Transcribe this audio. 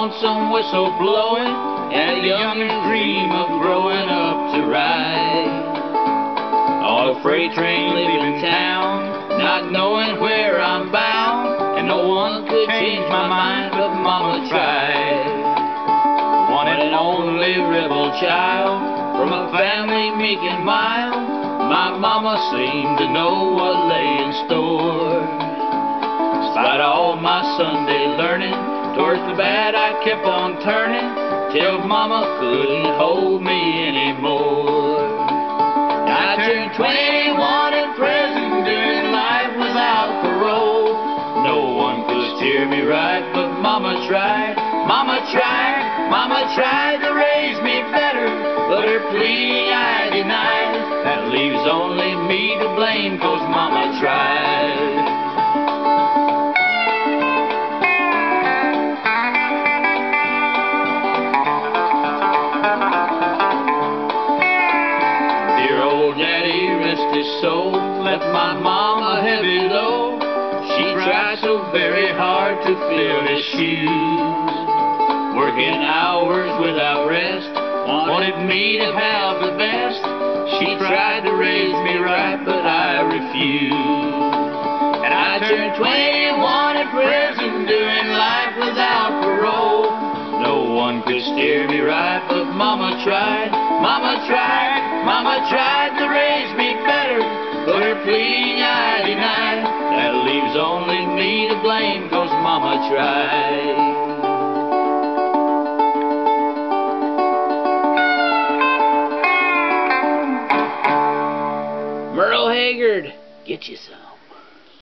lonesome whistle blowing, and a young dream of growing up to ride. On a freight train leaving town, not knowing where I'm bound, and no one could change my mind, but Mama tried. One and only rebel child, from a family meek and mild, my mama seemed to know what lay in store. Despite all my Sunday learning, towards the bad I kept on turning, till Mama couldn't hold me anymore. I turned 21 in prison, doing life without parole. No one could steer me right, but Mama tried. Mama tried, Mama tried to raise me better, but her pleading I denied. That leaves only me to blame, 'cause Mama tried. Daddy, rest his soul, left my mama heavy load. She tried so very hard to fill his shoes, working hours without rest, wanted me to have the best. She tried to raise me right, but I refused. And I turned 21 in prison, doing life without parole. No one could steer me right, but Mama tried. Mama tried, Mama tried to raise me better, but her pleading I denied. That leaves only me to blame, 'cause Mama tried. Merle Haggard, get you some.